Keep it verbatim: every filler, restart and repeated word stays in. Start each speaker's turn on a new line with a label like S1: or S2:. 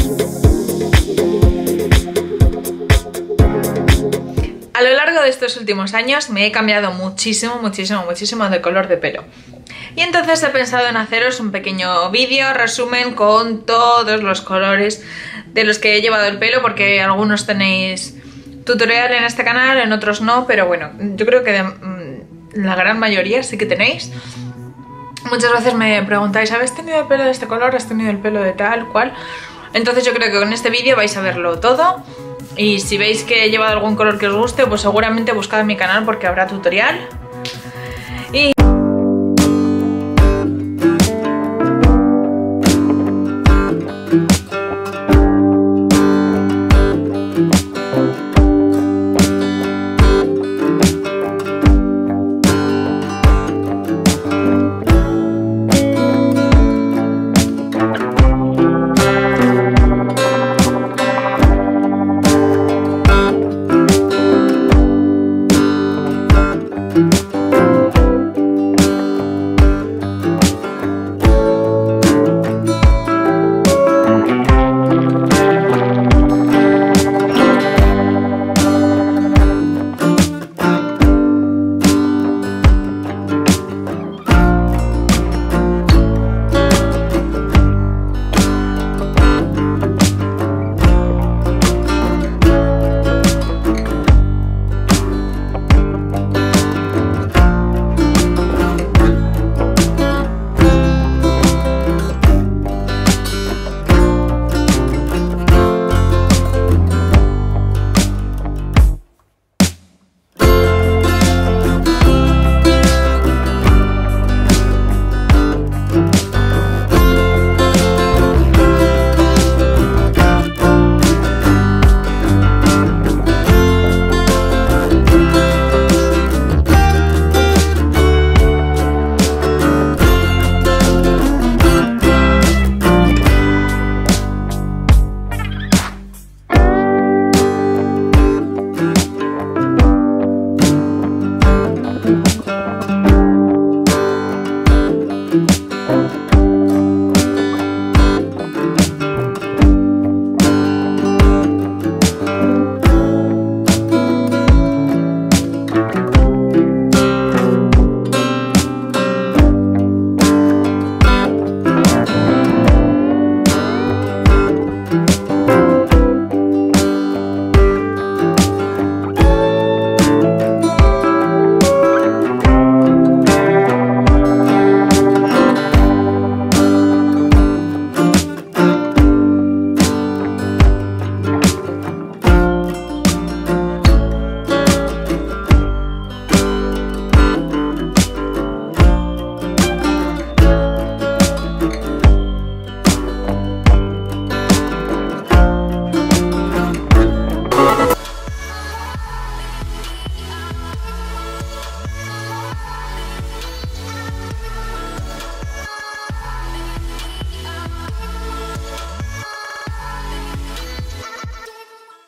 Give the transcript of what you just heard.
S1: A lo largo de estos últimos años me he cambiado muchísimo, muchísimo, muchísimo de color de pelo. Y entonces he pensado en haceros un pequeño vídeo, resumen con todos los colores de los que he llevado el pelo, porque algunos tenéis tutorial en este canal, en otros no, pero bueno, yo creo que de, mmm, la gran mayoría sí que tenéis. Muchas veces me preguntáis, ¿habéis tenido el pelo de este color? ¿Has tenido el pelo de tal cual? Entonces yo creo que con este vídeo vais a verlo todo. Y si veis que he llevado algún color que os guste, pues seguramente buscad en mi canal porque habrá tutorial.